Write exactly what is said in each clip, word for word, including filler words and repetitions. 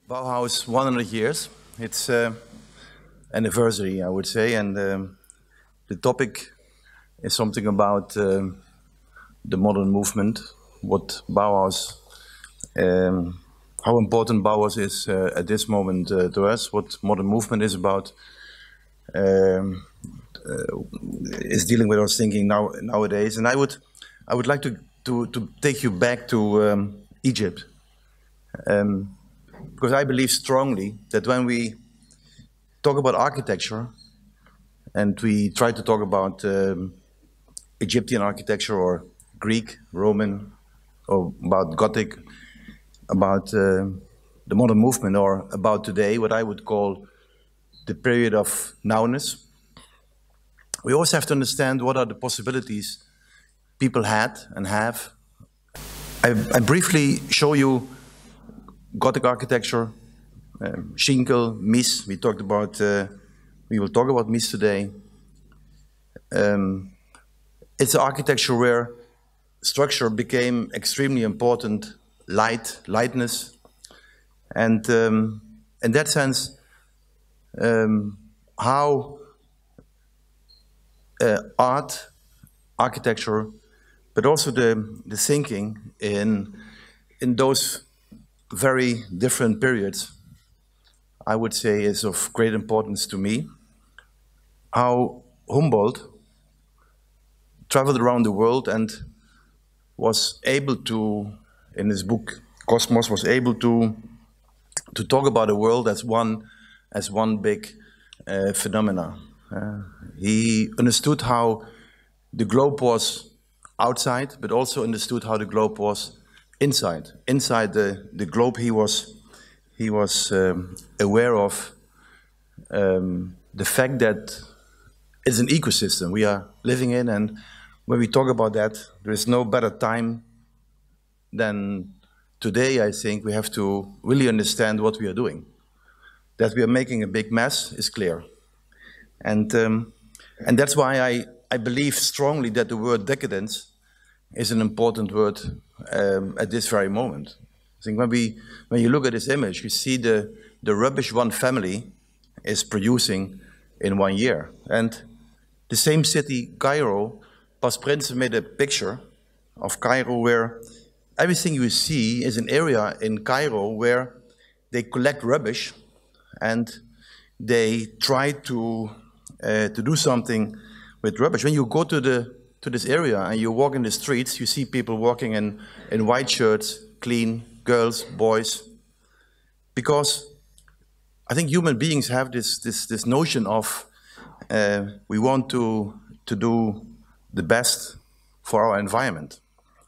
Bauhaus one hundred years. It's uh, anniversary, I would say, and um, the topic is something about um, the modern movement, what Bauhaus, um, how important Bauhaus is uh, at this moment uh, to us, what modern movement is about, um, uh, is dealing with us thinking now nowadays. And I would, I would like to to, to take you back to um, Egypt. Um, Because I believe strongly that when we talk about architecture and we try to talk about um, Egyptian architecture or Greek, Roman, or about Gothic, about uh, the modern movement, or about today, what I would call the period of nowness, we also have to understand what are the possibilities people had and have. I, I briefly show you Gothic architecture, um, Schinkel, Mies. We talked about. Uh, we will talk about Mies today. Um, it's an architecture where structure became extremely important, light, lightness, and um, in that sense, um, how uh, art, architecture, but also the the thinking in in those very different periods, I would say, is of great importance to me. How Humboldt traveled around the world and was able to, in his book Cosmos, was able to to talk about the world as one as one big uh, phenomena. Uh, he understood how the globe was outside, but also understood how the globe was inside. Inside the, the globe, he was he was um, aware of um, the fact that it's an ecosystem we are living in, and when we talk about that, there is no better time than today. I think we have to really understand what we are doing. That we are making a big mess is clear, and um, and that's why I I believe strongly that the word decadence is an important word um, at this very moment. I think when we when you look at this image, you see the the rubbish one family is producing in one year. And the same city, Cairo, Pas Prince made a picture of Cairo where everything you see is an area in Cairo where they collect rubbish and they try to uh, to do something with rubbish. When you go to the to this area and you walk in the streets, you see people walking in, in white shirts, clean, girls, boys, because I think human beings have this, this, this notion of uh, we want to, to do the best for our environment.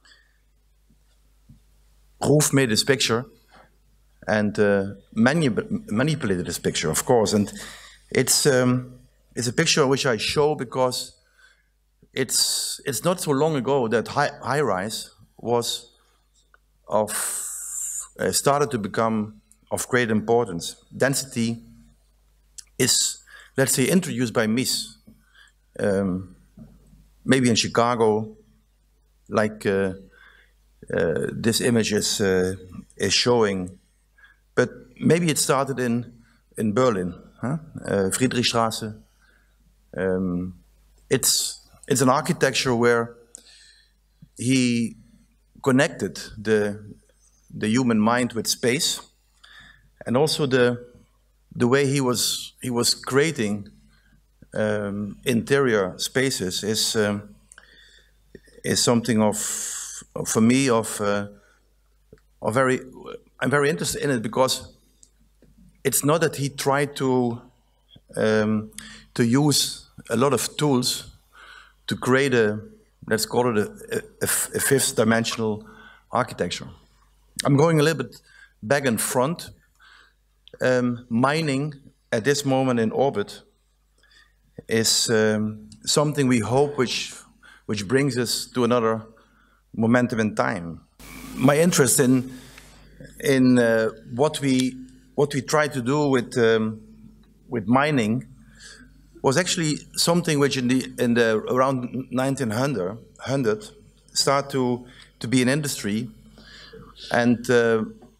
Roof made this picture and uh, manip manipulated this picture, of course, and it's, um, it's a picture which I show because It's, it's not so long ago that high, high rise was of, uh, started to become of great importance. Density is, let's say, introduced by Mies. Um, maybe in Chicago, like uh, uh, this image is, uh, is showing. But maybe it started in, in Berlin, huh? uh, Friedrichstraße. Um, it's, It's an architecture where he connected the, the human mind with space, and also the, the way he was, he was creating um, interior spaces is, um, is something of, for me, of, uh, of very, I'm very interested in it because it's not that he tried to, um, to use a lot of tools to create a, let's call it a, a, a fifth dimensional architecture. I'm going a little bit back and front. Um, mining at this moment in orbit is um, something we hope which, which brings us to another momentum in time. My interest in, in uh, what, we, what we try to do with, um, with mining was actually something which in the, in the around nineteen hundred start to, to be an industry. And uh,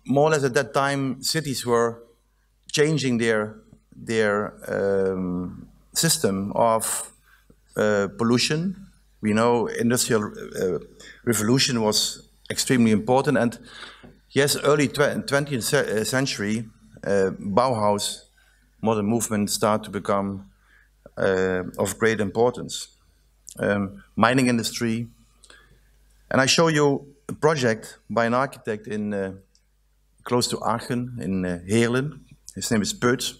more or less at that time, cities were changing their, their um, system of uh, pollution. We know industrial uh, revolution was extremely important, and yes, early twentieth century, uh, Bauhaus, modern movement start to become uh, of great importance. Um, mining industry, and I show you a project by an architect in uh, close to Aachen in uh, Heerlen. His name is Peuts.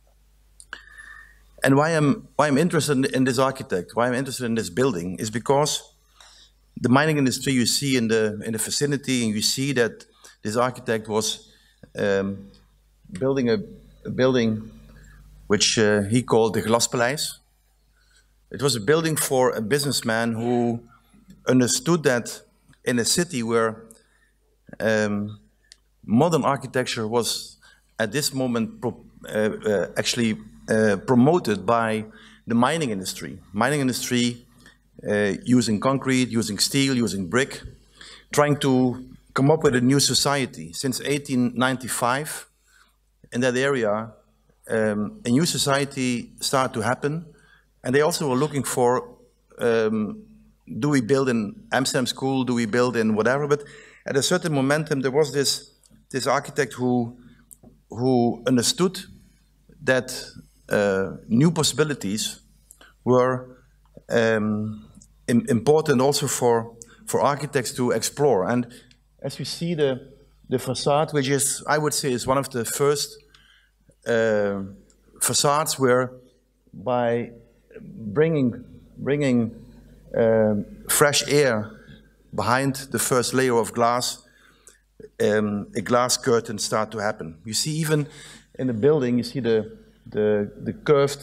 And why I'm why I'm interested in, in this architect, why I'm interested in this building, is because the mining industry you see in the in the vicinity, and you see that this architect was um, building a, a building which uh, he called the Glaspaleis. It was a building for a businessman who understood that in a city where um, modern architecture was at this moment pro uh, uh, actually uh, promoted by the mining industry. Mining industry uh, using concrete, using steel, using brick, trying to come up with a new society. Since eighteen ninety-five, in that area, um, a new society started to happen, and they also were looking for, um, do we build in Amsterdam School, do we build in whatever, but at a certain momentum there was this, this architect who, who understood that uh, new possibilities were um, important also for, for architects to explore. And as we see the, the facade, which is, I would say, is one of the first uh, facades where by bringing, bringing um, fresh air behind the first layer of glass, um, a glass curtain start to happen. You see even in the building, you see the, the, the curved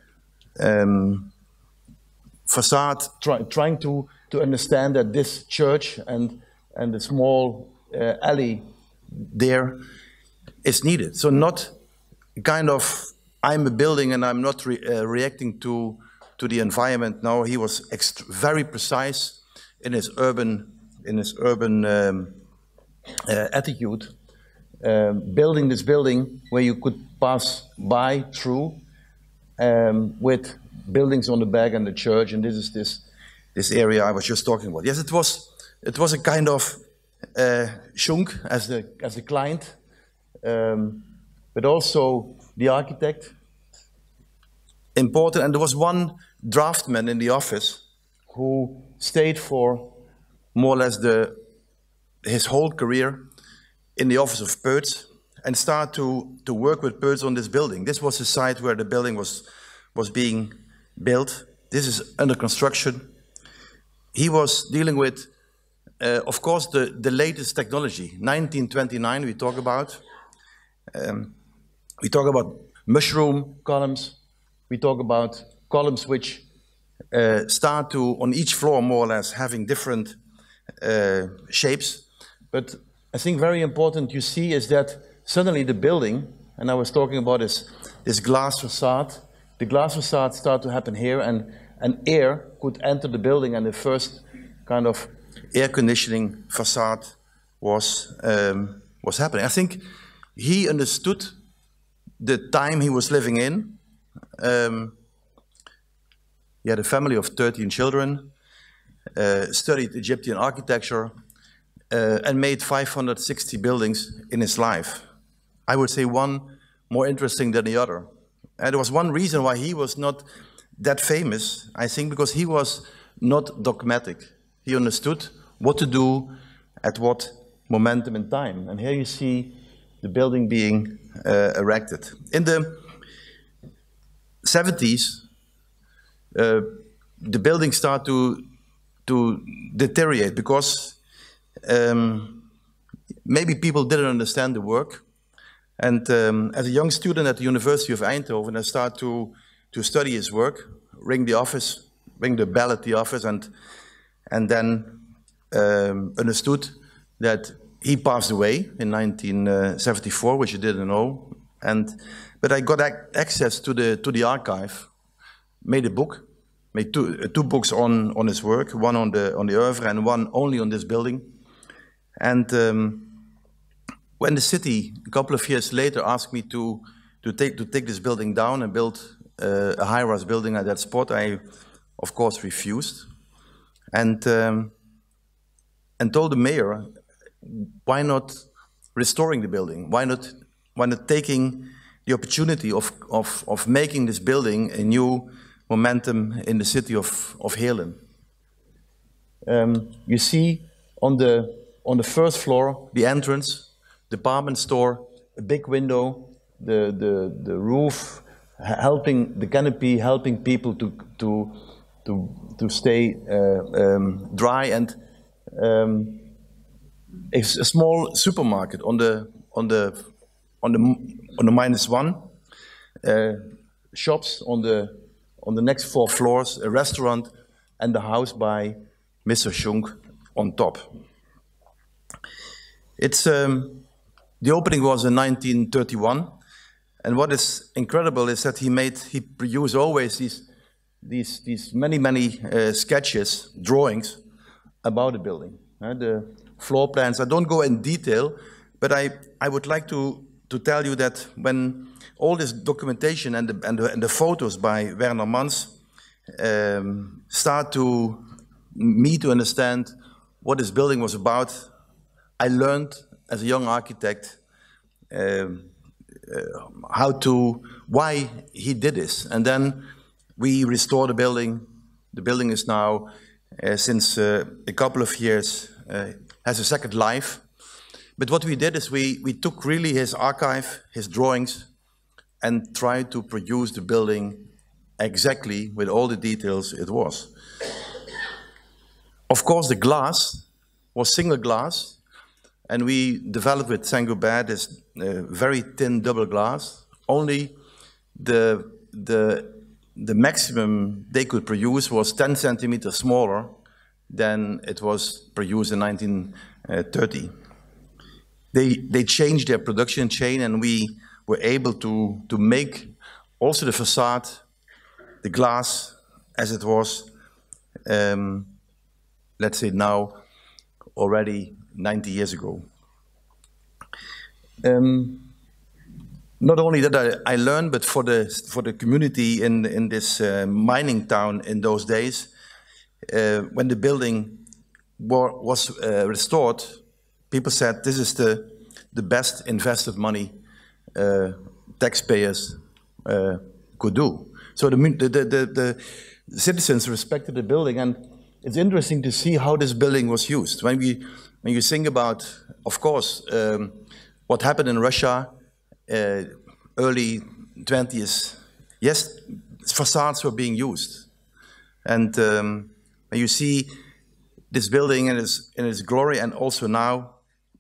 um, facade try, trying to, to understand that this church and and the small uh, alley there is needed. So not kind of, I'm a building and I'm not re uh, reacting to, to the environment. No, he was very precise in his urban, in his urban um, uh, attitude, um, building this building where you could pass by through um, with buildings on the back and the church, and this is this, this area I was just talking about. Yes, it was It was a kind of uh, Schunk as the as the client, um, but also the architect. Important, and there was one draftsman in the office who stayed for more or less the his whole career in the office of Peuts and started to to work with Peuts on this building. This was the site where the building was was being built. This is under construction. He was dealing with, Uh, of course, the, the latest technology. nineteen twenty-nine we talk about. Um, we talk about mushroom columns. We talk about columns which uh, start to, on each floor more or less, having different uh, shapes. But I think very important you see is that suddenly the building, and I was talking about this, this glass facade, the glass facade started to happen here, and, and air could enter the building, and the first kind of air conditioning facade was um, was happening. I think he understood the time he was living in. Um, he had a family of thirteen children, uh, studied Egyptian architecture, uh, and made five hundred sixty buildings in his life. I would say one more interesting than the other. And there was one reason why he was not that famous, I think, because he was not dogmatic. He understood what to do at what momentum in time. And here you see the building being uh, erected. In the seventies, uh, the building started to, to deteriorate because um, maybe people didn't understand the work. And um, as a young student at the University of Eindhoven, I started to, to study his work, ring the office, ring the bell at the office, and and then um, understood that he passed away in nineteen seventy-four, which I didn't know. And but I got ac access to the to the archive, made a book, made two uh, two books on on his work, one on the on the oeuvre and one only on this building. And um, when the city, a couple of years later, asked me to, to, take, to take this building down and build uh, a high-rise building at that spot, I, of course, refused. And, um, and told the mayor, why not restoring the building? Why not, why not taking the opportunity of, of, of making this building a new momentum in the city of, of Heerlen? Um, you see on the, on the first floor, the entrance, department store, a big window, the, the, the roof, helping the canopy, helping people to, to, to, to stay uh, um, dry, and um, a, a small supermarket on the, on the, on the, on the minus one, uh, shops on the, on the next four floors, a restaurant, and the house by Mister Schunk on top. It's, um, the opening was in nineteen thirty-one, and what is incredible is that he made, he produced always these, these, these many, many uh, sketches, drawings about the building, uh, the floor plans. I don't go in detail, but I, I would like to, to tell you that when all this documentation and the, and the, and the photos by Werner Mans um, start to me to understand what this building was about, I learned as a young architect uh, uh, how to, why he did this. And then we restored the building. The building is now, uh, since uh, a couple of years, uh, has a second life. But what we did is we, we took really his archive, his drawings, and tried to produce the building exactly with all the details it was. Of course, the glass was single glass, and we developed with Saint-Gobain this uh, very thin double glass. Only the, the, the maximum they could produce was ten centimeters smaller than it was produced in nineteen thirty. They, they changed their production chain, and we were able to, to make also the facade, the glass as it was, um, let's say now, already ninety years ago. Um, not only that I, I learned, but for the, for the community in, in this uh, mining town in those days, uh, when the building war, was uh, restored, people said this is the, the best invested money uh, taxpayers uh, could do. So the, the, the, the, the citizens respected the building, and it's interesting to see how this building was used. When, we, when you think about, of course, um, what happened in Russia, uh, early twentieth, yes, facades were being used. And um, when you see this building in its, in its glory, and also now,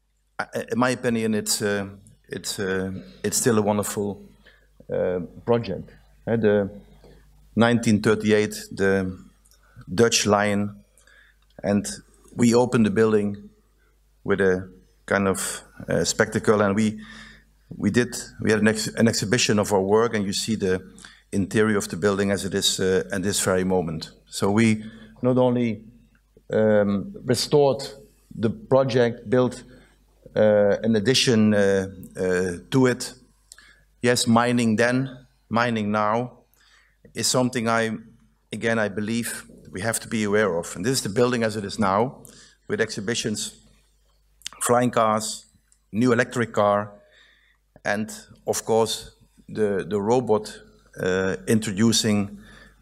in my opinion, it's, uh, it's, uh, it's still a wonderful uh, project. Uh, the nineteen thirty-eight, the Dutch Lion, and we opened the building with a kind of uh, spectacle, and we we did we had an, ex an exhibition of our work, and you see the interior of the building as it is uh, at this very moment. So we not only um, restored the project, built uh, an addition uh, uh, to it. Yes, mining then, mining now is something I, again, I believe we have to be aware of. And this is the building as it is now, with exhibitions, flying cars, new electric car, and of course the, the robot uh, introducing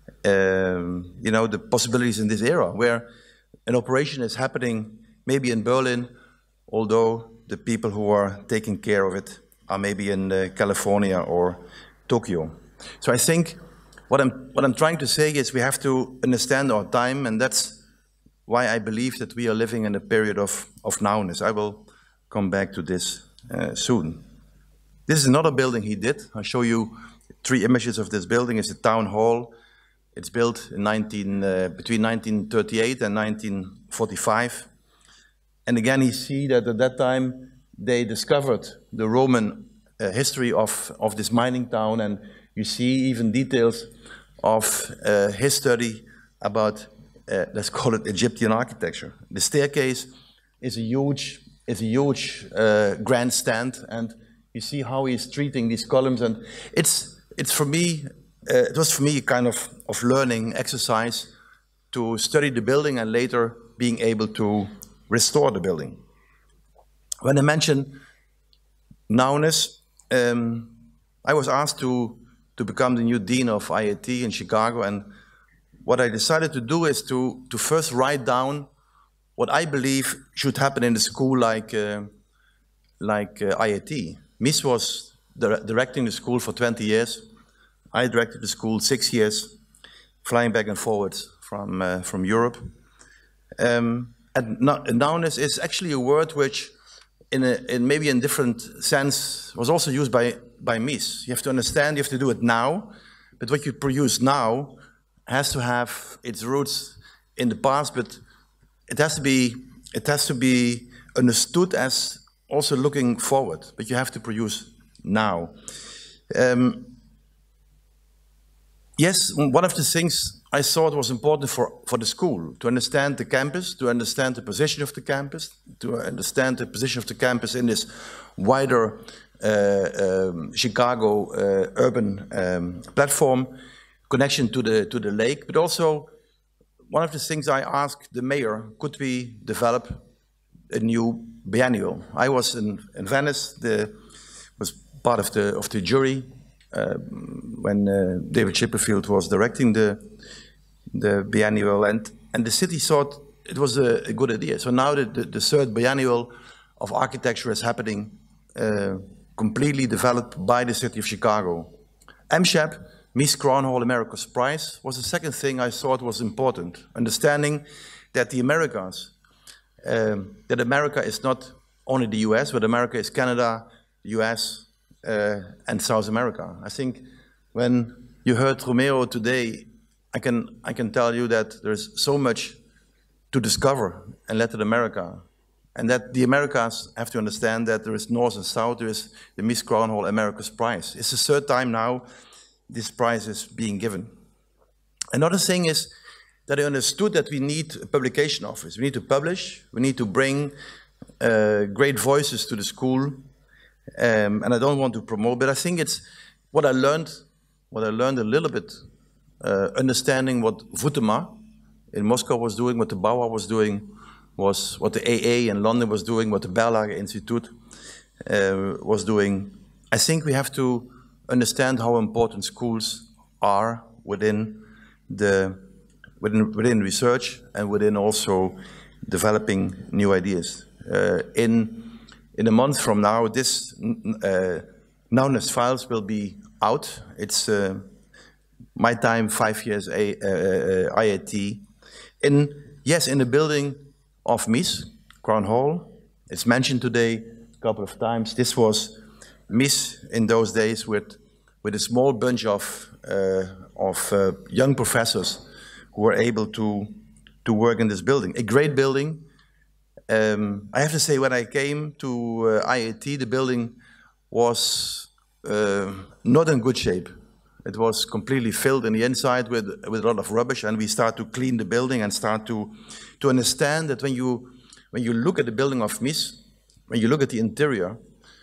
um, you know, the possibilities in this era, where an operation is happening maybe in Berlin, although the people who are taking care of it are maybe in uh, California or Tokyo. So I think what I'm, what I'm trying to say is we have to understand our time, and that's why I believe that we are living in a period of, of nowness. I will come back to this uh, soon. This is another building he did. I'll show you three images of this building. It's a town hall. It's built in nineteen, uh, between nineteen thirty-eight and nineteen forty-five. And again, you see that at that time, they discovered the Roman uh, history of, of this mining town, and you see even details of uh, his study about, uh, let's call it Egyptian architecture. The staircase is a huge is a huge uh, grandstand, and you see how he's treating these columns, and it's it's for me, uh, it was for me a kind of, of learning exercise to study the building and later being able to restore the building. When I mentioned nowness, um, I was asked to, to become the new dean of I I T in Chicago, and what I decided to do is to, to first write down what I believe should happen in a school like, uh, like uh, I I T. Mies was dire directing the school for twenty years. I directed the school six years, flying back and forward from, uh, from Europe. Um, and nowness is actually a word which, in, a, in maybe in different sense, was also used by, by Mies. You have to understand, you have to do it now, but what you produce now has to have its roots in the past, but it has to be, it has to be understood as also looking forward, but you have to produce now. Um, yes, one of the things I thought was important for, for the school, to understand the campus, to understand the position of the campus, to understand the position of the campus in this wider uh, um, Chicago uh, urban um, platform, connection to the, to the lake, but also one of the things I asked the mayor, could we develop a new biennial? I was in, in Venice, the, was part of the, of the jury uh, when uh, David Chipperfield was directing the, the biennial, and, and the city thought it was a, a good idea. So now the, the, the third biennial of architecture is happening, uh, completely developed by the city of Chicago. M S H A P, Mies Crown Hall America's Prize, was the second thing I thought was important. Understanding that the Americas, um, that America is not only the U S, but America is Canada, U S, uh, and South America. I think when you heard Romeo today, I can, I can tell you that there's so much to discover in Latin America, and that the Americas have to understand that there is North and South, there is the Mies Crown Hall America's Prize. It's the third time now this prize is being given. Another thing is that I understood that we need a publication office. We need to publish, we need to bring uh, great voices to the school, um, and I don't want to promote, but I think it's what I learned, what I learned a little bit, uh, understanding what Voutema in Moscow was doing, what the Bauer was doing, was what the A A in London was doing, what the Berlage Institute uh, was doing. I think we have to understand how important schools are within the within within research and within also developing new ideas. Uh, in in a month from now, this uh, Nowness Files will be out. It's uh, my time, five years a, uh, I I T. In yes, in the building of Mies Crown Hall. It's mentioned today a couple of times. This was Mies in those days with, with a small bunch of, uh, of uh, young professors who were able to, to work in this building. A great building. Um, I have to say, when I came to uh, I I T, the building was uh, not in good shape. It was completely filled in the inside with, with a lot of rubbish, and we start to clean the building and start to, to understand that when you, when you look at the building of Mies, when you look at the interior,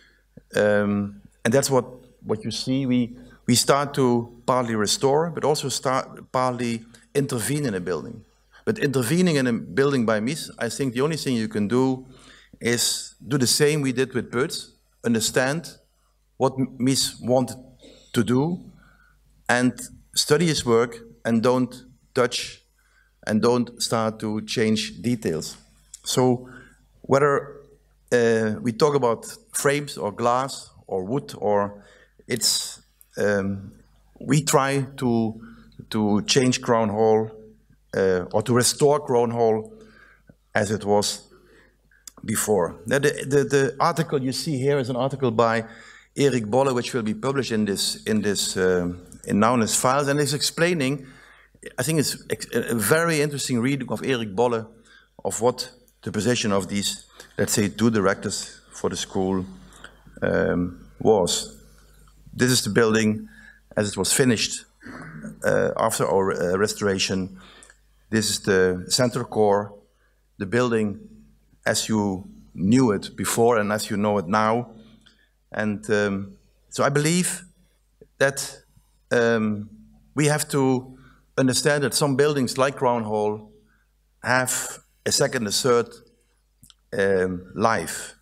um, and that's what, what you see, we, we start to partly restore, but also start partly intervene in a building. But intervening in a building by Mies, I think the only thing you can do is do the same we did with Peuts, understand what Mies wanted to do, and study his work, and don't touch and don't start to change details. So whether uh, we talk about frames or glass or wood, or it's, um, we try to, to change Crown Hall uh, or to restore Crown Hall as it was before. Now, the, the, the article you see here is an article by Erik Bolle, which will be published in this, in this um, in Nowness Files, and is explaining, I think it's a very interesting reading of Erik Bolle of what the position of these, let's say, two directors for the school um, was. This is the building as it was finished uh, after our uh, restoration. This is the center core, the building as you knew it before and as you know it now. And um, so I believe that um, we have to understand that some buildings like Crown Hall have a second, a third um, life.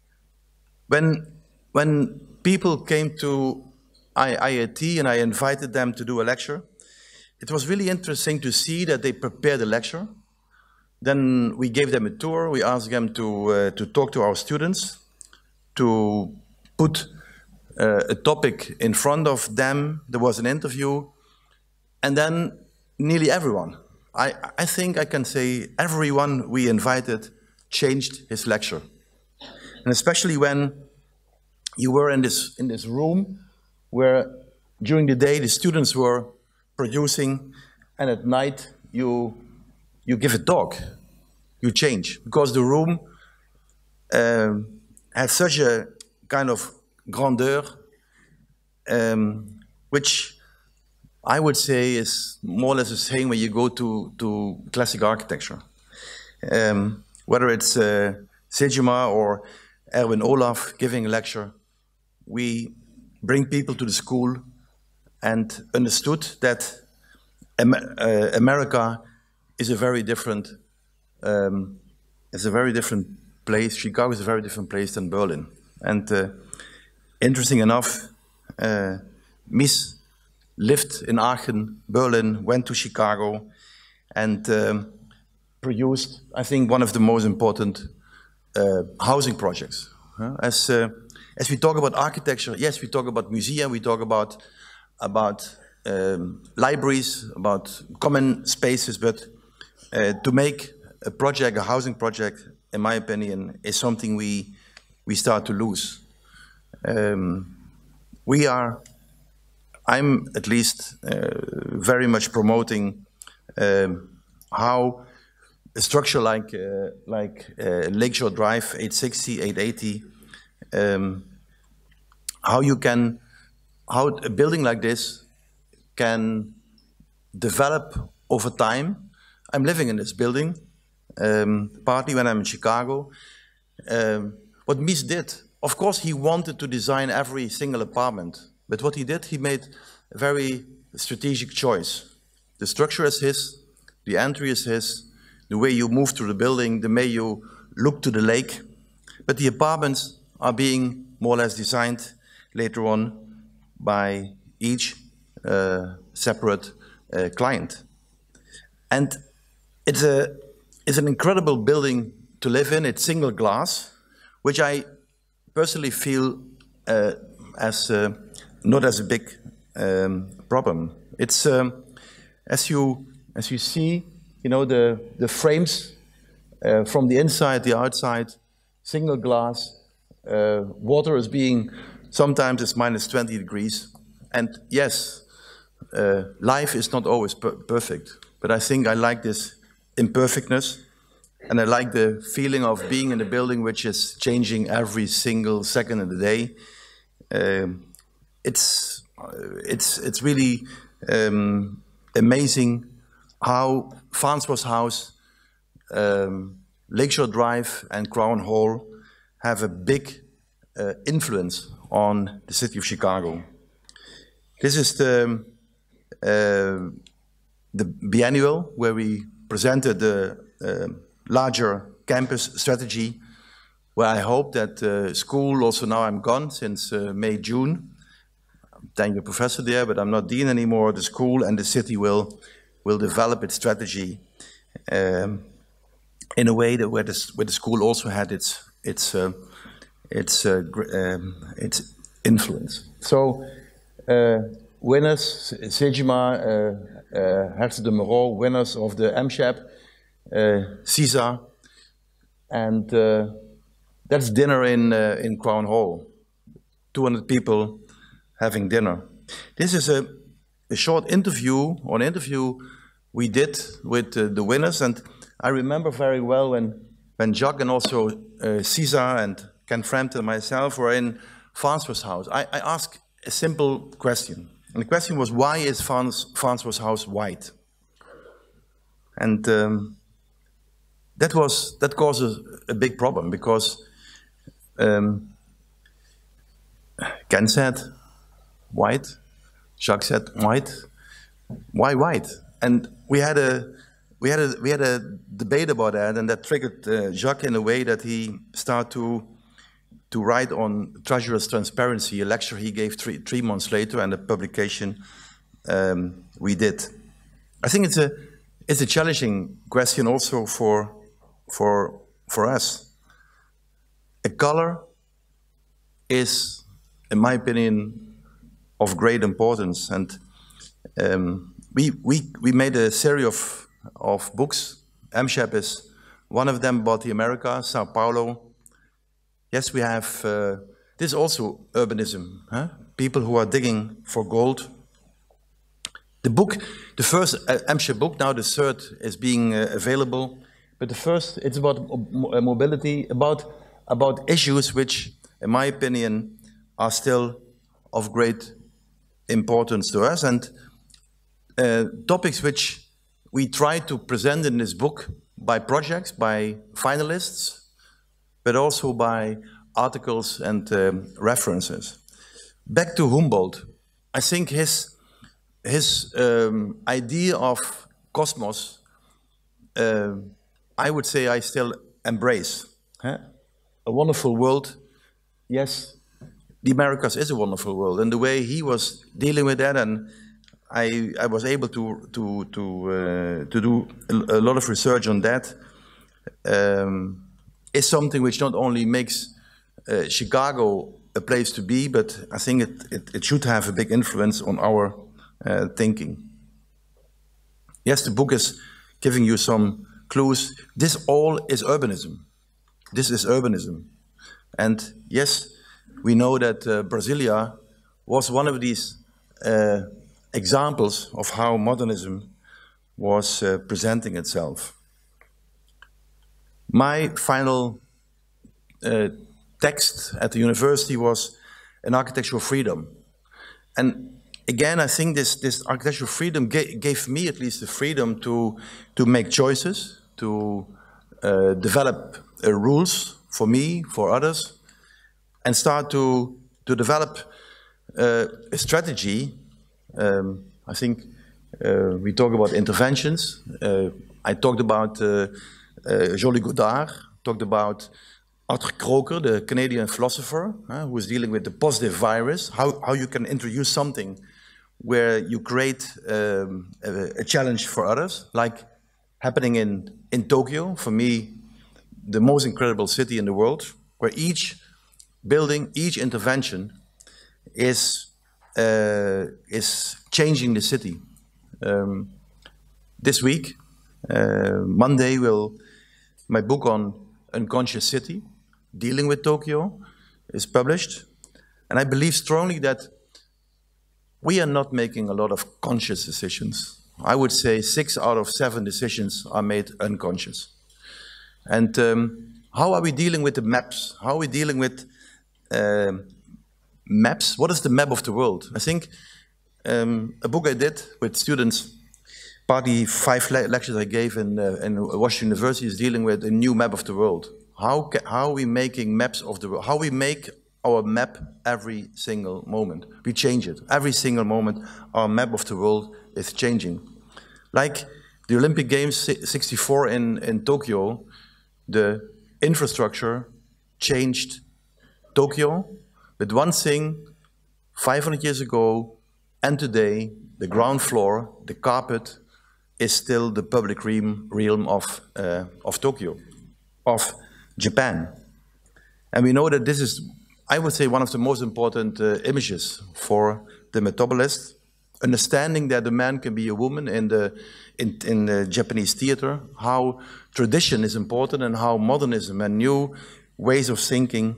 When, when people came to I I T and I invited them to do a lecture, it was really interesting to see that they prepared a lecture. Then we gave them a tour. We asked them to, uh, to talk to our students, to put uh, a topic in front of them. There was an interview. And then nearly everyone, I, I think I can say everyone we invited changed his lecture. And especially when you were in this, in this room where during the day the students were producing and at night you, you give a talk, you change. Because the room um, has such a kind of grandeur, um, which I would say is more or less the same when you go to, to classic architecture. Um, whether it's uh, Sejima or Erwin Olaf giving a lecture, we bring people to the school and understood that Am uh, America is a very different, um, is a very different place. Chicago is a very different place than Berlin. And uh, interesting enough, uh, Mies lived in Aachen, Berlin, went to Chicago, and um, produced, I think, one of the most important uh, housing projects. Uh, as, uh, as we talk about architecture, yes, we talk about museum, we talk about, about um, libraries, about common spaces, but uh, to make a project, a housing project, in my opinion, is something we, we start to lose. Um, we are I'm at least uh, very much promoting um, how a structure like uh, like uh, Lakeshore Drive, eight sixty, eight eighty, um, how you can, how a building like this can develop over time. I'm living in this building, um, partly when I'm in Chicago. Um, what Mies did, of course, he wanted to design every single apartment. But what he did, he made a very strategic choice. The structure is his, the entry is his, the way you move through the building, the way you look to the lake. But the apartments are being more or less designed later on by each uh, separate uh, client. And it's, a, it's an incredible building to live in. It's single glass, which I personally feel uh, as uh, not as a big um, problem. It's um, as you as you see, you know, the the frames uh, from the inside, the outside, single glass. Uh, water is being sometimes it's minus twenty degrees, and yes, uh, life is not always per perfect. But I think I like this imperfectness, and I like the feeling of being in a building which is changing every single second of the day. Um, It's, it's, it's really um, amazing how Farnsworth House, um, Lakeshore Drive and Crown Hall have a big uh, influence on the city of Chicago. This is the, uh, the biennial where we presented the uh, larger campus strategy, where I hope that uh, school, also now I'm gone since uh, May, June, I'm a professor there, but I'm not dean anymore. The school and the city will will develop its strategy um, in a way that where the, where the school also had its its uh, its uh, um, its influence. So uh, winners, Sejima, uh, uh, Hertz de Moreau, winners of the M SHAP, uh, CISA, and uh, that's dinner in uh, in Crown Hall. two hundred people having dinner. This is a, a short interview, or an interview we did with uh, the winners, and I remember very well when, when Jacques and also uh, Cesar and Ken Frampton and myself were in Farnsworth House. I, I asked a simple question, and the question was, why is Farns, Farnsworth House white? And um, that was that causes a big problem because um, Ken said white, Jacques said white. Why white? And we had a we had a we had a debate about that, and that triggered uh, Jacques in a way that he started to to write on treasurer's transparency, a lecture he gave three three months later, and a publication um, we did. I think it's a it's a challenging question also for for for us. A color is, in my opinion, of great importance, and um, we we we made a series of of books. M S H A P is one of them about the Americas, Sao Paulo. Yes, we have. Uh, this is also urbanism. Huh? People who are digging for gold. The book, the first uh, M S H A P book, now the third is being uh, available. But the first, it's about uh, mobility, about about issues which, in my opinion, are still of great importance to us, and uh, topics which we try to present in this book by projects, by finalists, but also by articles and um, references. Back to Humboldt, I think his, his um, idea of cosmos, uh, I would say I still embrace. Huh? A wonderful world, yes, the Americas is a wonderful world, and the way he was dealing with that, and I, I was able to, to, to, uh, to do a, a lot of research on that, um, is something which not only makes uh, Chicago a place to be, but I think it, it, it should have a big influence on our uh, thinking. Yes, the book is giving you some clues. This all is urbanism. This is urbanism. And yes, we know that uh, Brasilia was one of these uh, examples of how modernism was uh, presenting itself. My final uh, text at the university was an architectural freedom. And again, I think this, this architectural freedom ga gave me at least the freedom to, to make choices, to uh, develop uh, rules for me, for others, and start to, to develop uh, a strategy. Um, I think uh, we talk about interventions. Uh, I talked about uh, uh, Joly Godard, talked about Arthur Croker, the Canadian philosopher, uh, who is dealing with the positive virus, how, how you can introduce something where you create um, a, a challenge for others, like happening in, in Tokyo, for me, the most incredible city in the world, where each building, each intervention is, uh, is changing the city. Um, this week, uh, Monday, will my book on Unconscious City, dealing with Tokyo, is published. And I believe strongly that we are not making a lot of conscious decisions. I would say six out of seven decisions are made unconscious. And um, how are we dealing with the maps? How are we dealing with uh, maps? What is the map of the world? I think um, a book I did with students, partly five le lectures I gave in, uh, in Washington University, is dealing with a new map of the world. How, how are we making maps of the world? How we make our map every single moment. We change it. Every single moment, our map of the world is changing. Like the Olympic Games sixty-four in, in Tokyo, the infrastructure changed Tokyo. But one thing, five hundred years ago and today, the ground floor, the carpet, is still the public realm, realm of, uh, of Tokyo, of Japan. And we know that this is, I would say, one of the most important uh, images for the metabolist, understanding that a man can be a woman in the, in, in the Japanese theater, how tradition is important and how modernism and new ways of thinking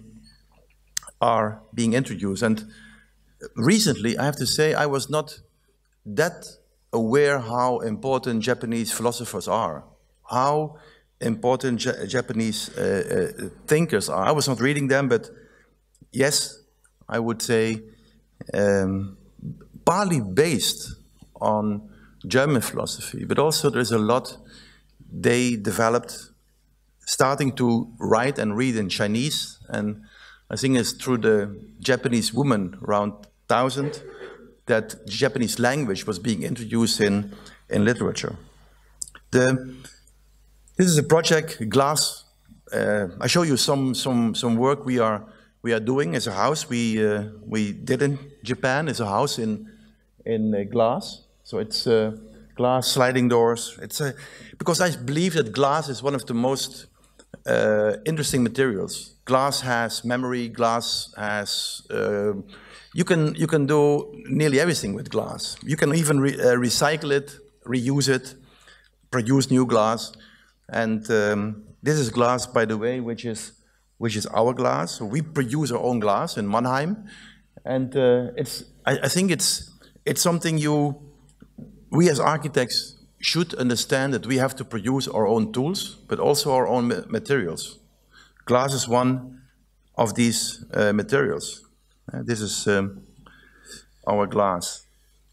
are being introduced. And recently, I have to say, I was not that aware how important Japanese philosophers are, how important J Japanese uh, uh, thinkers are. I was not reading them, but yes, I would say um, partly based on German philosophy, but also there's a lot they developed starting to write and read in Chinese, and I think it's through the Japanese woman around one thousand that Japanese language was being introduced in, in literature. The, this is a project, Glass. Uh, I show you some, some, some work we are, we are doing as a house. We, uh, we did in Japan as a house in, in uh, glass. So it's uh, glass, sliding doors. It's a, because I believe that glass is one of the most uh, interesting materials. Glass has memory, glass has, uh, you can, you can do nearly everything with glass. You can even re uh, recycle it, reuse it, produce new glass. And um, this is glass, by the way, which is, which is our glass. So we produce our own glass in Mannheim. And uh, it's, I, I think it's, it's something you, we as architects should understand, that we have to produce our own tools, but also our own ma materials. Glass is one of these uh, materials. Uh, this is um, our glass.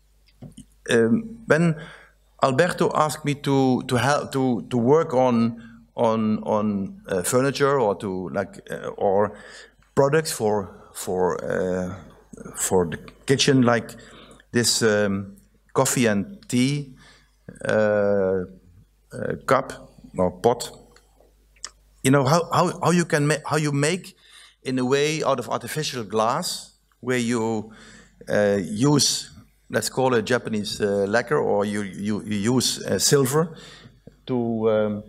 Um, when Alberto asked me to to help to to work on on on uh, furniture or to like uh, or products for for uh, for the kitchen, like this um, coffee and tea uh, uh, cup or pot. You know how how how you can make how you make in a way out of artificial glass, where you uh, use, let's call it Japanese uh, lacquer, or you you, you use uh, silver to um,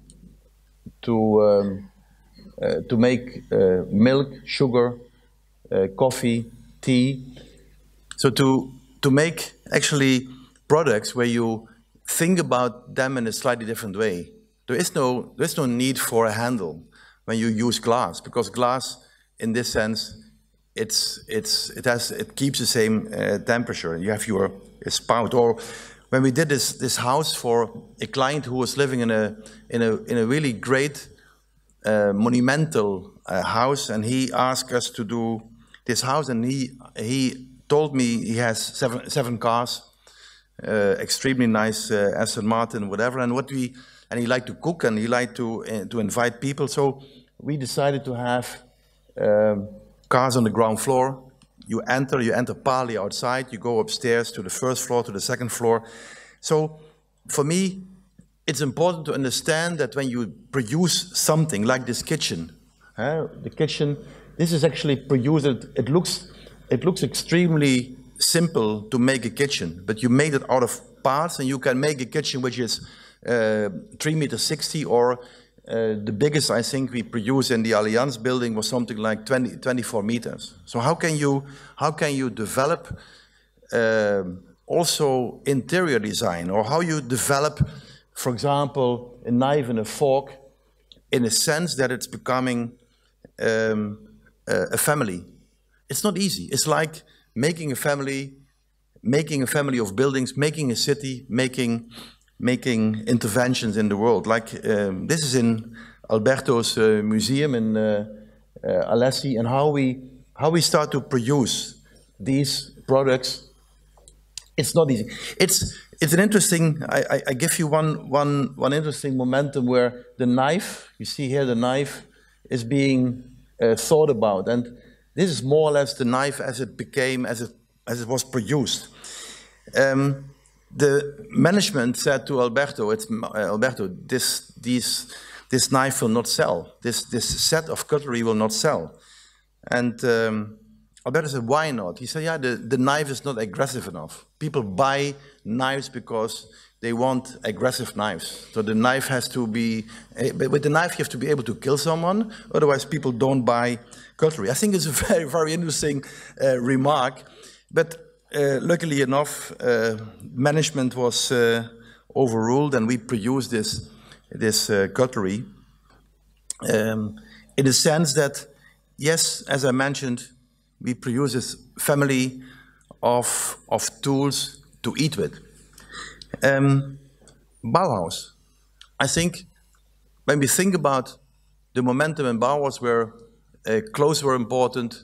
to um, uh, to make uh, milk, sugar, uh, coffee, tea. So to to make actually products where you think about them in a slightly different way. There is no, there is no need for a handle when you use glass, because glass, in this sense, it's, it's, it, has, it keeps the same uh, temperature. You have your spout. Or when we did this, this house for a client who was living in a, in a, in a really great, uh, monumental uh, house, and he asked us to do this house, and he, he told me he has seven, seven cars, uh, extremely nice uh, Aston Martin, whatever, and what we, and he liked to cook, and he liked to, uh, to invite people. So we decided to have um, cars on the ground floor. You enter, you enter partly outside, you go upstairs to the first floor, to the second floor. So for me, it's important to understand that when you produce something like this kitchen, uh, the kitchen, this is actually produced, it, it looks, it looks extremely simple to make a kitchen, but you made it out of parts, and you can make a kitchen which is Uh, three meters sixty, or uh, the biggest I think we produced in the Allianz building was something like twenty, twenty-four meters. So how can you how can you develop uh, also interior design, or how you develop, for example, a knife and a fork, in a sense that it's becoming um, a, a family? It's not easy. It's like making a family, making a family of buildings, making a city, making making interventions in the world. Like um, this is in Alberto's uh, museum in uh, uh, Alessi, and how we how we start to produce these products. It's not easy. It's it's an interesting. I, I, I give you one one one interesting momentum where the knife, you see here, the knife is being uh, thought about, and this is more or less the knife as it became, as it as it was produced. Um, The management said to Alberto, it's, uh, Alberto, this, these, this knife will not sell. This, this set of cutlery will not sell. And um, Alberto said, why not? He said, yeah, the, the knife is not aggressive enough. People buy knives because they want aggressive knives. So the knife has to be, uh, with the knife you have to be able to kill someone, otherwise people don't buy cutlery. I think it's a very, very interesting uh, remark. But Uh, luckily enough, uh, management was uh, overruled, and we produced this, this uh, cutlery um, in the sense that, yes, as I mentioned, we produce this family of, of tools to eat with. Um, Bauhaus, I think, when we think about the momentum in Bauhaus, where uh, clothes were important,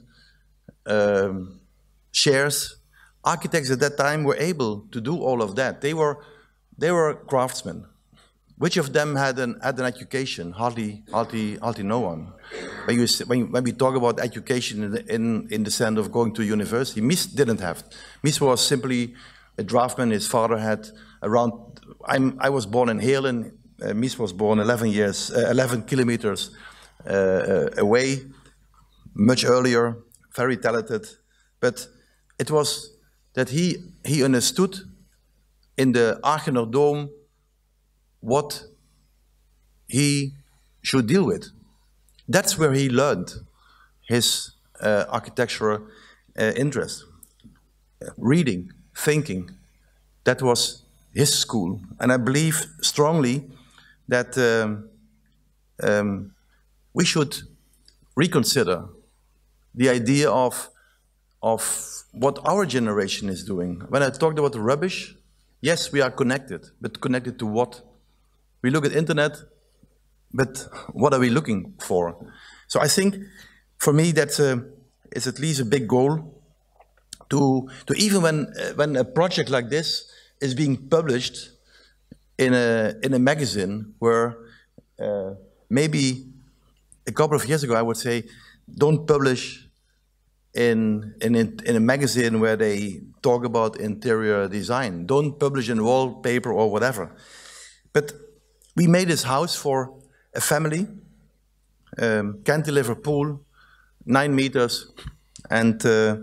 um, chairs, architects at that time were able to do all of that. They were, they were craftsmen. which of them had an, had an education? Hardly, hardly, hardly no one. When, you, when, when we talk about education in the, in, in the sense of going to university, Mies didn't have. Mies was simply a draftsman. His father had around, I'm, I was born in Heerlen. Uh, Mies was born eleven years, uh, eleven kilometers uh, away, much earlier, very talented. But it was that he, he understood in the Aachener Dome what he should deal with. That's where he learned his uh, architectural uh, interest. Reading, thinking, that was his school. And I believe strongly that um, um, we should reconsider the idea of, of what our generation is doing. When I talked about the rubbish, yes, we are connected, but connected to what? We look at internet, but what are we looking for? So I think, for me, that uh, is at least a big goal to, to even when, uh, when a project like this is being published in a, in a magazine where uh, maybe a couple of years ago I would say, don't publish in, in, in a magazine where they talk about interior design. Don't publish in wallpaper or whatever. But we made this house for a family, um, cantilever pool, nine meters, and uh,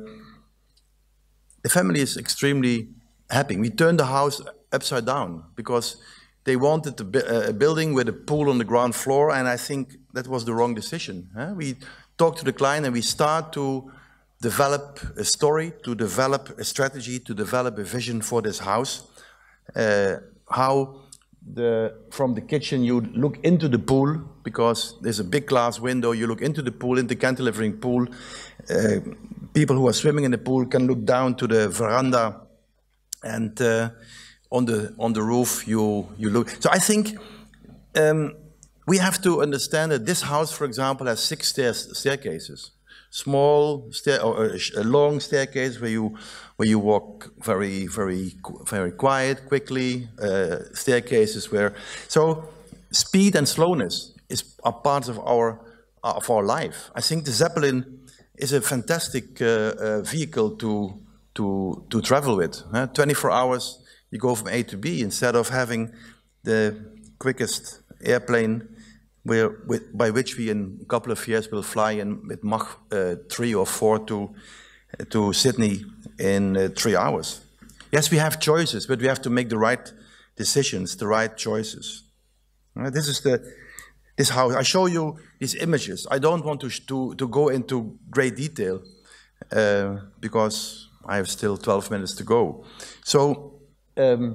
the family is extremely happy. We turned the house upside down because they wanted a, bu a building with a pool on the ground floor, and I think that was the wrong decision. Huh? We talked to the client and we start to develop a story, to develop a strategy, to develop a vision for this house. Uh, how the, from the kitchen you look into the pool, because there's a big glass window, you look into the pool, into the cantilevering pool. Uh, people who are swimming in the pool can look down to the veranda, and uh, on the on the roof you you look. So I think um, we have to understand that this house, for example, has six stairs, staircases. Small stair, or a long staircase where you where you walk very very very quiet, quickly. Uh, staircases where so speed and slowness is are parts of our of our life. I think the Zeppelin is a fantastic uh, uh, vehicle to to to travel with. Huh? twenty-four hours you go from A to B instead of having the quickest airplane, where, with, by which we in a couple of years will fly in with Mach uh, three or four to, to Sydney in uh, three hours. Yes, we have choices, but we have to make the right decisions, the right choices. Uh, this is the, this house. I show you these images. I don't want to, to, to go into great detail uh, because I have still twelve minutes to go. So um,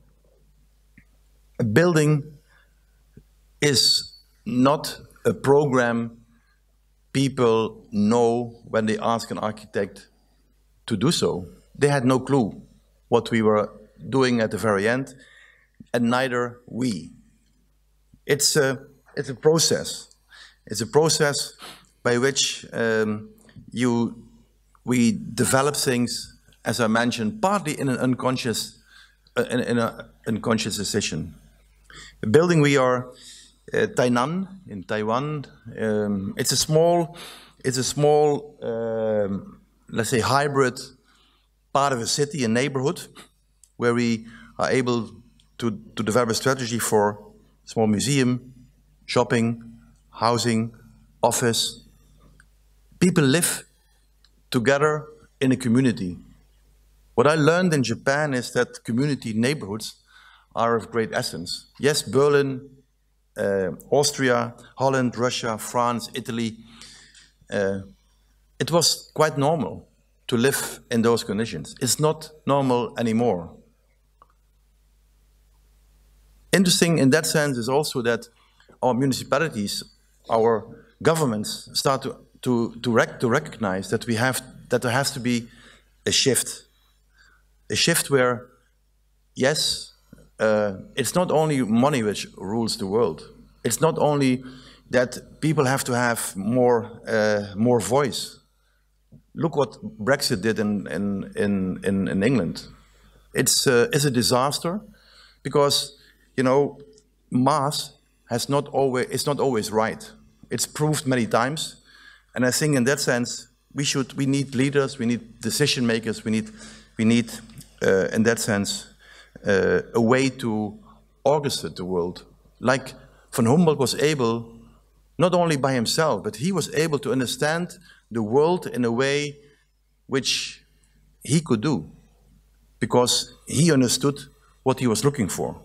a building is not a program people know when they ask an architect to do so. They had no clue what we were doing at the very end, and neither we. It's a, it's a process. It's a process by which um, you, we develop things, as I mentioned, partly in an unconscious, uh, in, in an unconscious decision. The building we are Uh, Tainan in Taiwan. Um, it's a small, it's a small, um, let's say, hybrid part of a city, a neighborhood, where we are able to, to develop a strategy for small museum, shopping, housing, office. People live together in a community. What I learned in Japan is that community neighborhoods are of great essence. Yes, Berlin, Uh, Austria, Holland, Russia, France, Italy. Uh, it was quite normal to live in those conditions. It's not normal anymore. Interesting in that sense is also that our municipalities, our governments start to, to, to, rec to recognize that, we have, that there has to be a shift. A shift where, yes, Uh, it's not only money which rules the world. It's not only that people have to have more, uh, more voice. Look what Brexit did in, in, in, in England. It's, uh, it's a disaster because, you know, mass has not always, is not always right. It's proved many times. And I think in that sense, we should, we need leaders, we need decision makers, we need, we need uh, in that sense, uh, a way to orchestrate the world. Like von Humboldt was able, not only by himself, but he was able to understand the world in a way which he could do, because he understood what he was looking for.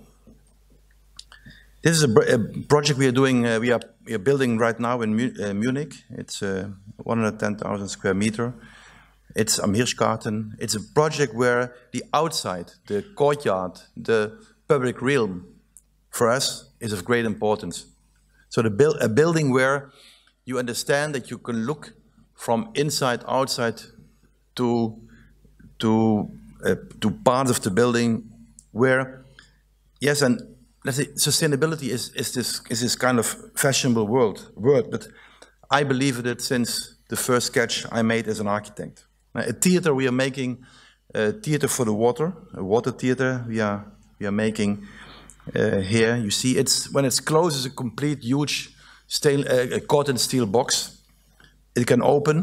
This is a, a project we are doing, uh, we, are, we are building right now in Mu uh, Munich. It's uh, one hundred ten thousand square meter. It's am Hirschgarten. It's a project where the outside, the courtyard, the public realm, for us, is of great importance. So the build, a building where you understand that you can look from inside, outside, to, to, uh, to parts of the building where, yes, and let's say sustainability is, is, this, is this kind of fashionable word, word, but I believe in it since the first sketch I made as an architect. A theater, we are making a theater for the water, a water theater we are, we are making uh, here. You see, it's, when it's closed, it's a complete huge steel, uh, a cotton steel box. It can open,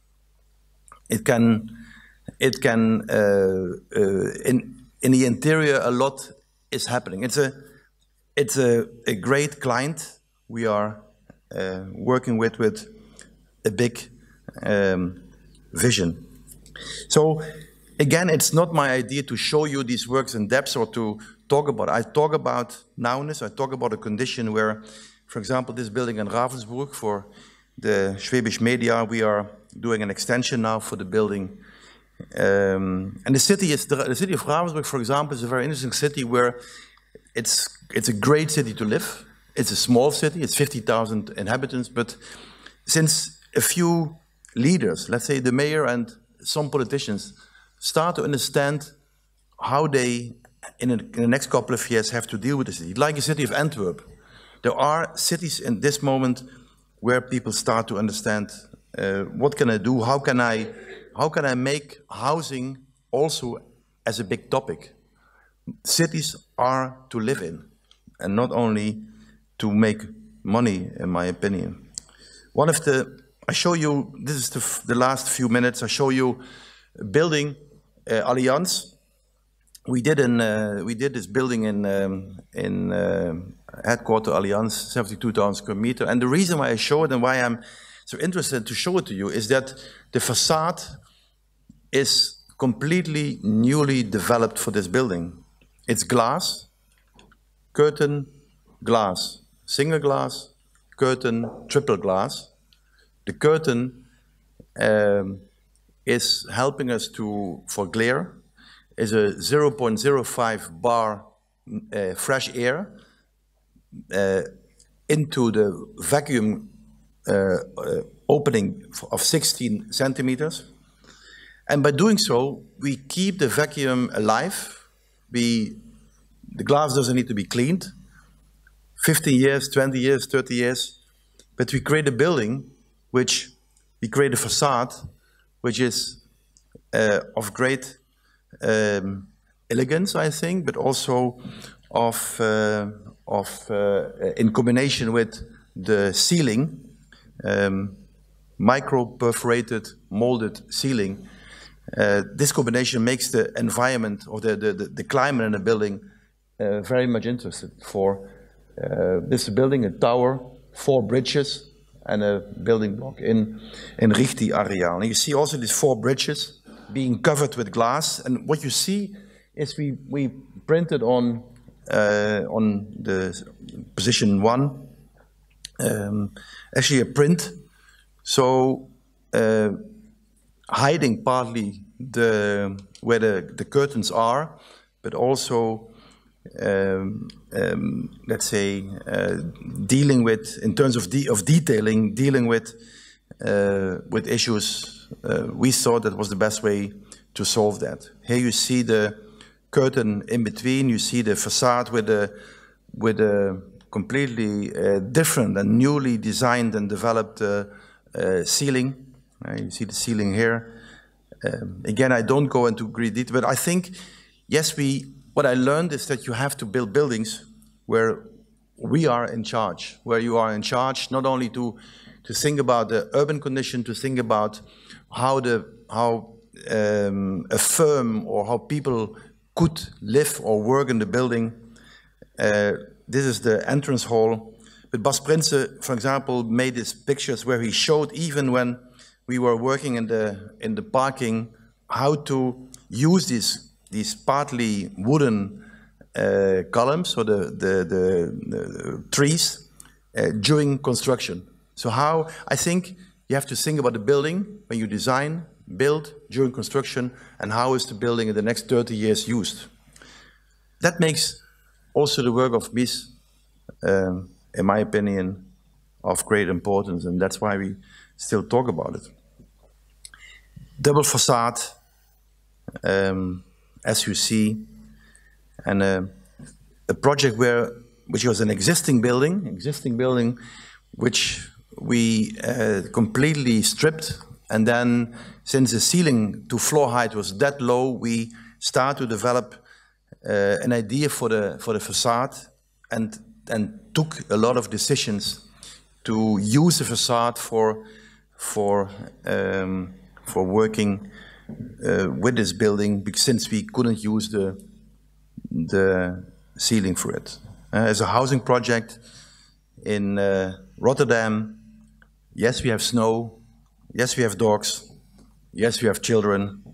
it can, it can uh, uh, in, in the interior a lot is happening. It's a, it's a, a great client we are uh, working with, with a big um, vision. So again, it's not my idea to show you these works in depth or to talk about it. I talk about nowness, I talk about a condition where, for example, this building in Ravensburg for the Schwäbisch Media, we are doing an extension now for the building. Um, and the city is, the, the city of Ravensburg, for example, is a very interesting city where it's, it's a great city to live. It's a small city, it's fifty thousand inhabitants, but since a few leaders, let's say the mayor and some politicians, start to understand how they, in, a, in the next couple of years, have to deal with the city. Like the city of Antwerp. There are cities in this moment where people start to understand uh, what can I do, how can I, how can I make housing also as a big topic. Cities are to live in, and not only to make money, in my opinion. One of the, I show you, this is the, the last few minutes, I show you a building, uh, Allianz. We did, in, uh, we did this building in, um, in uh, headquarter Allianz, seventy-two thousand square meter. And the reason why I show it and why I'm so interested to show it to you is that the facade is completely newly developed for this building. It's glass, curtain, glass, single glass, curtain, triple glass. The curtain um, is helping us to, for glare, is a zero point zero five bar uh, fresh air uh, into the vacuum uh, uh, opening of sixteen centimeters. And by doing so, we keep the vacuum alive. We, the glass doesn't need to be cleaned. fifteen years, twenty years, thirty years. But we create a building which, we create a facade which is uh, of great um, elegance, I think, but also of, uh, of uh, in combination with the ceiling, um, micro-perforated, molded ceiling. Uh, this combination makes the environment or the, the, the climate in the building uh, very much interested for uh, this building, a tower, four bridges, and a building block in, in Richti Areal. And you see also these four bridges being covered with glass. And what you see is we, we printed on, uh, on the position one, um, actually a print. So uh, hiding partly the, where the, the curtains are, but also Um, um, let's say, uh, dealing with, in terms of, de of detailing, dealing with, uh, with issues, uh, we thought that was the best way to solve that. Here you see the curtain in between, you see the facade with a, with a completely uh, different and newly designed and developed uh, uh, ceiling. Uh, you see the ceiling here. Um, again, I don't go into great detail, but I think, yes, we, what I learned is that you have to build buildings where we are in charge, where you are in charge not only to, to think about the urban condition, to think about how, the, how um, a firm or how people could live or work in the building. Uh, this is the entrance hall. But Bas Prince, for example, made these pictures where he showed, even when we were working in the, in the parking, how to use these, these partly wooden uh, columns, or the, the, the, the trees, uh, during construction. So how, I think you have to think about the building when you design, build, during construction, and how is the building in the next thirty years used. That makes also the work of Mies, um, in my opinion, of great importance, and that's why we still talk about it. Double facade, um, as you see, and uh, a project where, which was an existing building, existing building, which we uh, completely stripped, and then since the ceiling to floor height was that low, we start to develop uh, an idea for the for the facade, and and took a lot of decisions to use the facade for for um, for working uh, with this building, since we couldn't use the the ceiling for it. Uh, as a housing project in uh, Rotterdam, yes, we have snow, yes, we have dogs, yes, we have children,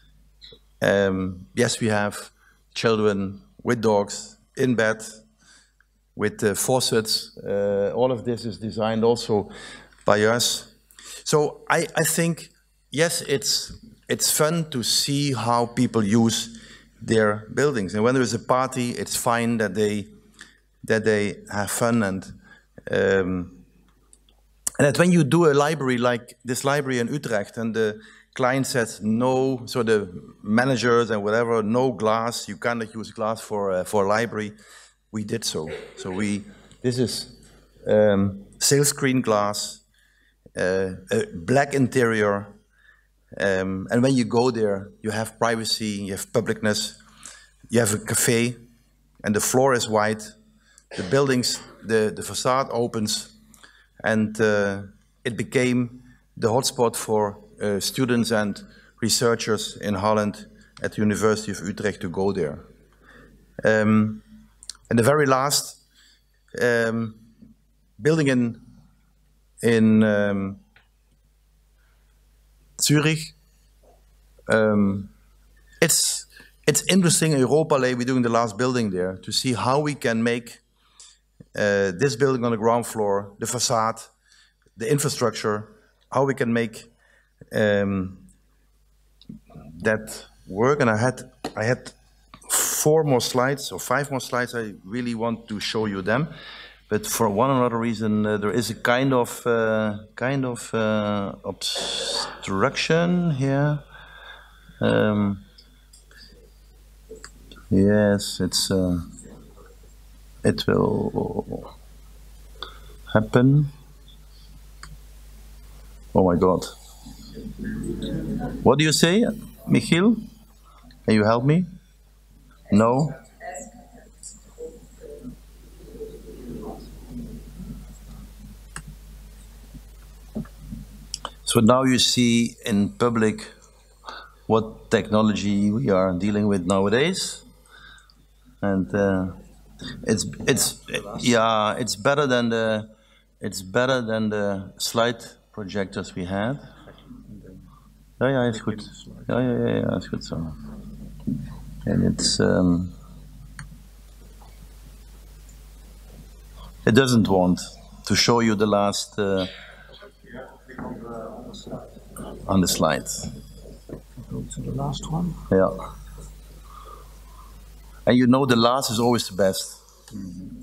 um, yes, we have children with dogs in bed, with uh, faucets. Uh, all of this is designed also by us. So I, I think, yes, it's, it's fun to see how people use their buildings. And when there is a party, it's fine that they, that they have fun. And, um, and that when you do a library like this library in Utrecht, and the client says no, so the managers and whatever, no glass, you cannot use glass for, uh, for a library, we did so. So we, this is um, sail screen glass, uh, a black interior, um, and when you go there, you have privacy, you have publicness, you have a cafe, and the floor is white. The buildings, the, the facade opens, and uh, it became the hotspot for uh, students and researchers in Holland at the University of Utrecht to go there. Um, and the very last um, building in, in um, Zurich, um, it's, it's interesting in Europalais, we're doing the last building there, to see how we can make uh, this building on the ground floor, the facade, the infrastructure, how we can make um, that work. And I had, I had four more slides, or five more slides. I really want to show you them. But for one or another reason, uh, there is a kind of uh, kind of uh, obstruction here. Um, yes, it's uh, it will happen. Oh my God! What do you say, Michiel? Can you help me? No. So now you see in public what technology we are dealing with nowadays, and uh, it's it's yeah it's better than the it's better than the slide projectors we had. Ja, ja, is goed. Ja, ja, ja, ja, is goed zo. And it's um, it doesn't want to show you the last. Uh, on the slides. Go to the last one. Yeah. And you know the last is always the best. Mm-hmm.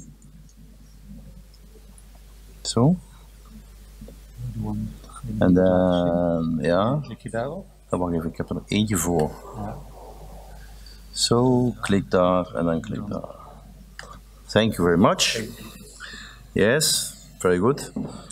So. En dan, ja. Klik je daarop? Dan wacht even, ik heb er nog eentje voor. Ja. Zo, klik daar en dan klik daar. Thank you very much. Yes, very good.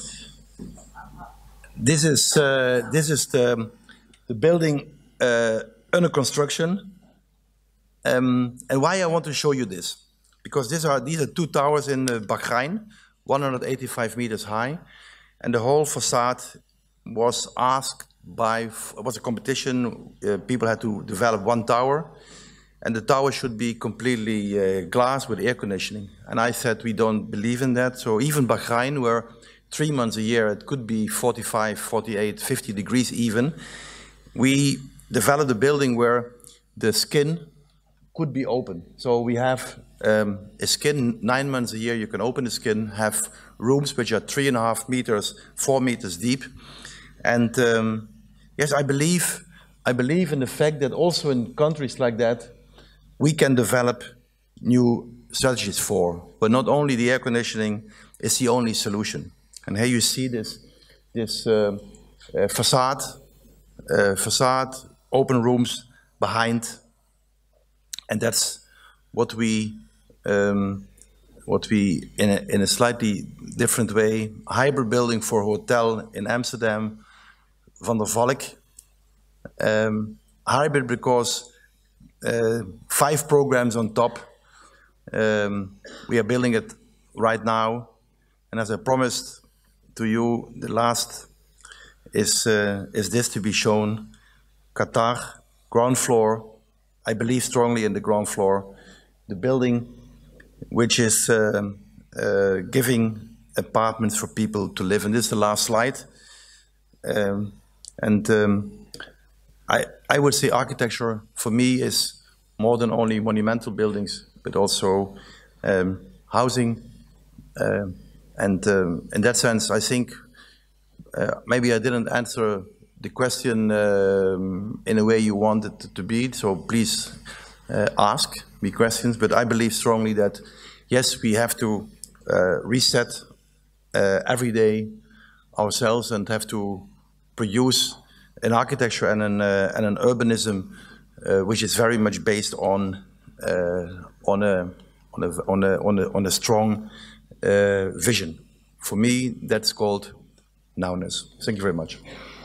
This is uh, this is the the building uh, under construction, um, and why I want to show you this, because these are, these are two towers in uh, Bahrain, one hundred eighty-five meters high, and the whole facade was asked by, it was a competition, uh, people had to develop one tower, and the tower should be completely uh, glass with air conditioning. And I said, we don't believe in that. So even Bahrain, where three months a year, it could be forty-five, forty-eight, fifty degrees even, we developed a building where the skin could be open. So we have um, a skin, nine months a year, you can open the skin, have rooms which are three and a half meters, four meters deep. And um, yes, I believe, I believe in the fact that also in countries like that, we can develop new strategies for, but not only the air conditioning is the only solution. And here you see this, this uh, uh, facade, uh, facade, open rooms behind, and that's what we, um, what we in a, in a slightly different way, hybrid building for a hotel in Amsterdam, Van der Valk, um, hybrid because Uh, five programs on top. Um, we are building it right now. And as I promised to you, the last is, uh, is this to be shown. Qatar, ground floor. I believe strongly in the ground floor. The building which is uh, uh, giving apartments for people to live. And this is the last slide. Um, and um, I, I would say architecture, for me, is more than only monumental buildings, but also um, housing. Uh, and um, in that sense, I think uh, maybe I didn't answer the question um, in a way you wanted it to be, so please uh, ask me questions. But I believe strongly that, yes, we have to uh, reset uh, every day ourselves and have to produce an architecture and an, uh, and an urbanism uh, which is very much based on uh, on a on a on a on a, on a strong uh, vision. For me, that's called nowness. Thank you very much.